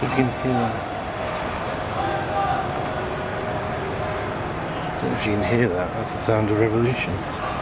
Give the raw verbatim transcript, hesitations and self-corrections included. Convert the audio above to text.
So if you can hear that. I don't know if you can hear that, that's the sound of revolution.